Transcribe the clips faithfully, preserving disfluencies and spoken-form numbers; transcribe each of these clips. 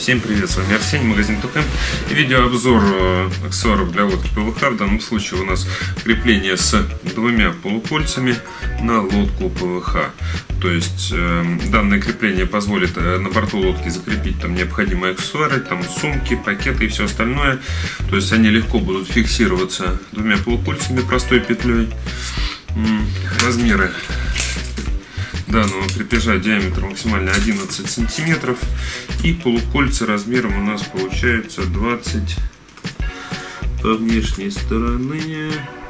Всем привет, с вами Арсений, магазин Токэм, и видеообзор аксессуаров для лодки ПВХ. В данном случае у нас крепление с двумя полукольцами на лодку ПВХ. То есть э, данное крепление позволит э, на борту лодки закрепить там необходимые аксессуары, там сумки, пакеты и все остальное. То есть они легко будут фиксироваться двумя полукольцами простой петлей. Размеры данного крепежа диаметром максимально одиннадцать сантиметров, и полукольца размером у нас получается двадцать по внешней стороне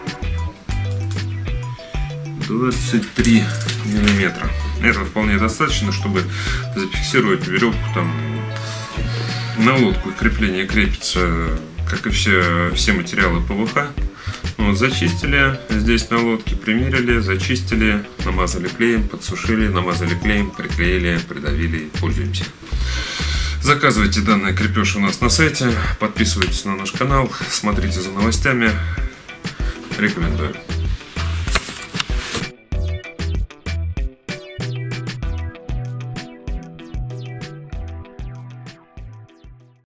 двадцать три миллиметра. Это вполне достаточно, чтобы зафиксировать веревку там на лодку. Крепление крепится, как и все, все материалы ПВХ. Вот, зачистили здесь на лодке, примерили, зачистили, намазали клеем, подсушили, намазали клеем, приклеили, придавили, пользуемся. Заказывайте данный крепеж у нас на сайте, подписывайтесь на наш канал, смотрите за новостями, рекомендую.